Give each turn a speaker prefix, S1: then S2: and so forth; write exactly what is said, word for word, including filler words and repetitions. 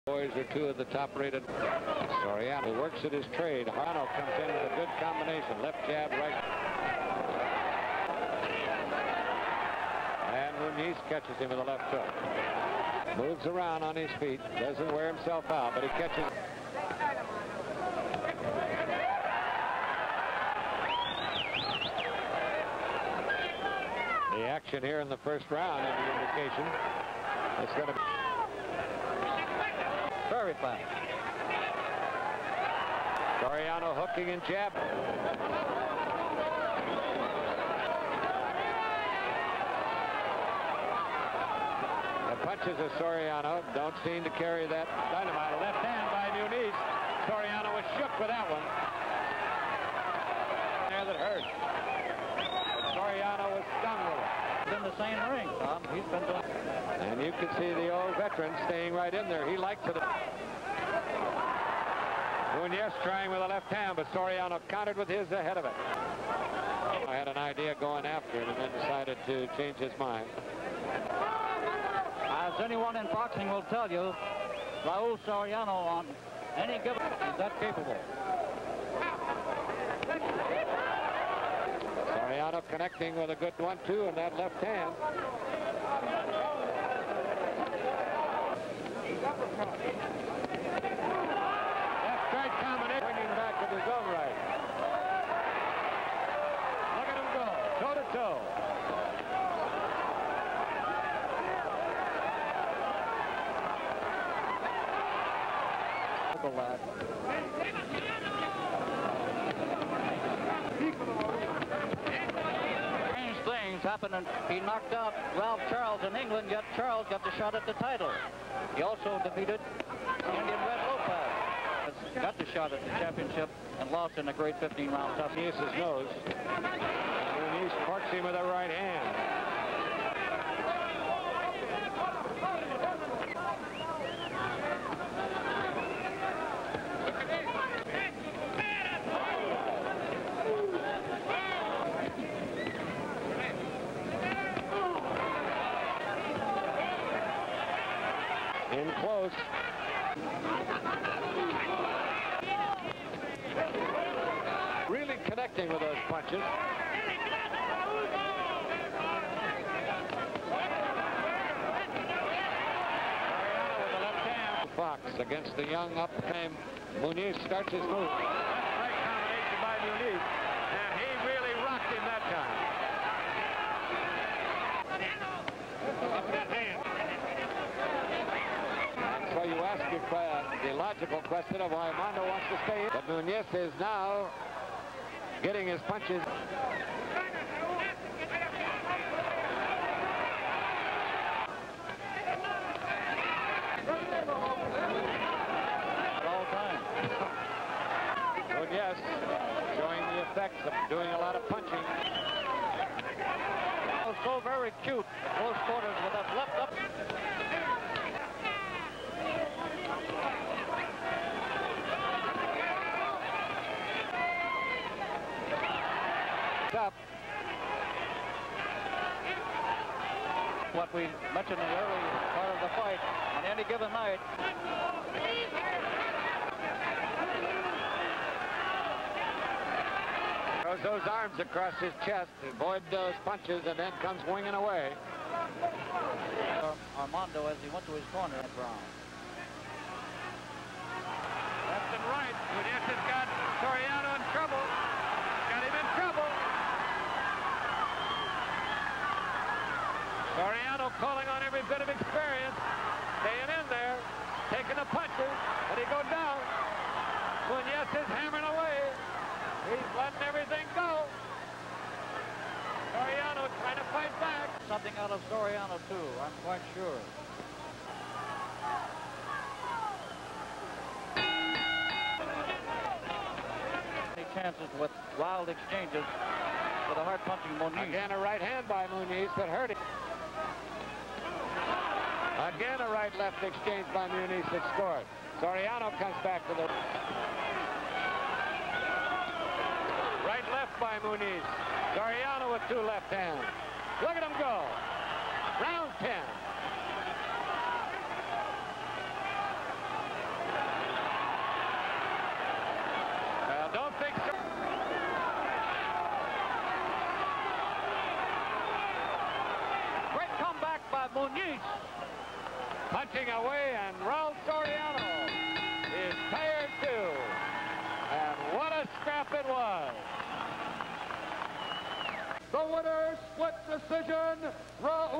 S1: Boys are two of the top-rated. Soriano works at his trade. Armando comes in with a good combination. Left jab, right. And Muniz catches him with a left hook. Moves around on his feet. Doesn't wear himself out, but he catches. The action here in the first round is the indication. It's going to be very fast. Soriano hooking and jab. The punches of Soriano don't seem to carry that dynamite. Left hand by Muniz. Soriano was shook with that one. There that hurt. But Soriano was stung with it.
S2: In the same ring, Tom. He's been doing.
S1: And you can see the old veteran staying right in there. He likes it. Muniz trying with a left hand, but Soriano countered with his ahead of it. I had an idea going after it and then decided to change his mind.
S2: As anyone in boxing will tell you, Raul Soriano on any given is that capable.
S1: Soriano connecting with a good one two in that left hand. Left right combination, bringing back with his own right. Look at him go, toe to toe.
S2: The lad. Strange things happened, and he knocked out Ralph Charles in England, yet Charles got the shot at the title. He also defeated Indian Red Lopez. Got the shot at the championship and lost in a great fifteen round tough.
S1: He his nose. Muniz parks him with a right hand. In close. Really connecting with those punches. With the left hand. Fox against the young up-came. Muniz starts his move. That's right combination by Muniz. And he really rocked him that time. So you ask your, uh, the logical question of why Armando wants to stay in. But Muniz is now getting his punches.
S2: At all times.
S1: Muniz showing the effects of doing a lot of punching.
S2: Oh, so very cute. Close quarters with that left up.
S1: Up.
S2: What we mentioned in the early part of the fight, on any given night.
S1: Throws those arms across his chest to avoid those punches and then comes winging away.
S2: Uh, Armando as he went to his corner at Brown.
S1: Left and right. Muniz has got Soriano in trouble. Got him in trouble. Soriano calling on every bit of experience. Staying in there. Taking the punches. But he go down. Muniz is hammering away. He's letting everything go. Soriano trying to fight back.
S2: Something out of Soriano too, I'm quite sure. Any chances with wild exchanges with a hard punching Muniz.
S1: Again a right hand by Muniz that hurt him. Again a right-left exchange by Muniz that scored. Soriano comes back to the right-left by Muniz. Soriano with two left hands. Look at him go. Round ten. Muniz punching away, and Raul Soriano is tired too. And what a scrap it was.
S3: The winner, split decision, Raul.